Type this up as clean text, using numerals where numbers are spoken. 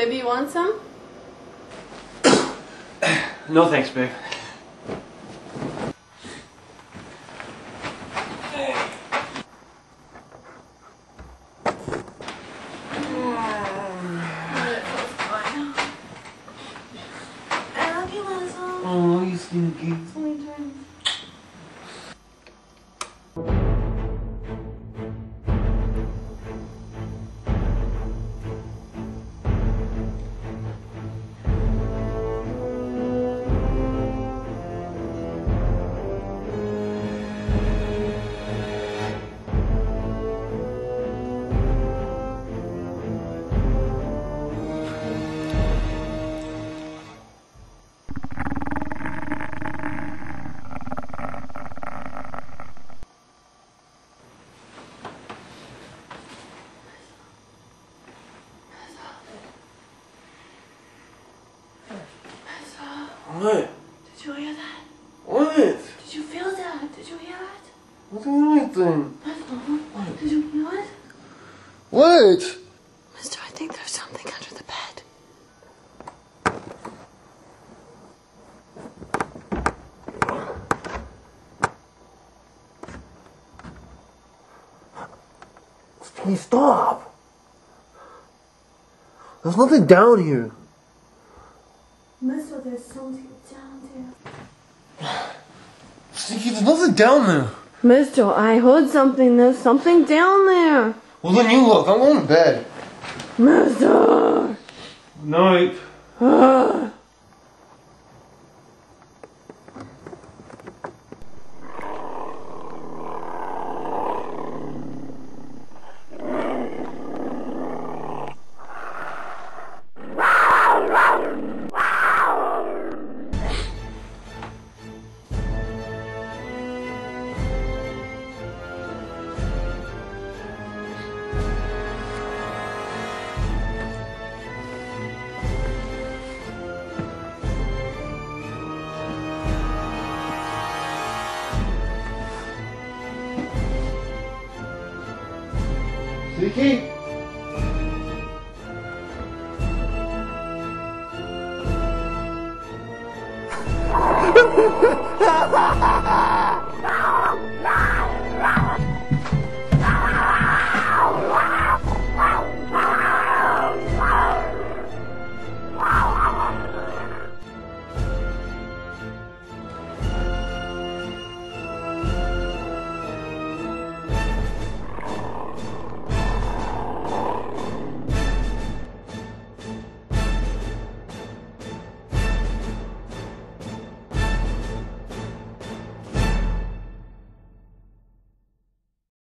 Maybe you want some? No thanks, babe. Oh, you stinky. What? Did you hear that? What? Did you feel that? Did you hear it? What do you anything? Did you feel it? What? Mister, I think there's something under the bed. Please stop. There's nothing down here. Mister, there's something down there. Stinky, there's nothing down there. Mister, I heard something. There's something down there. Well, then you look. I'm going to bed. Mister! Night. Stinky?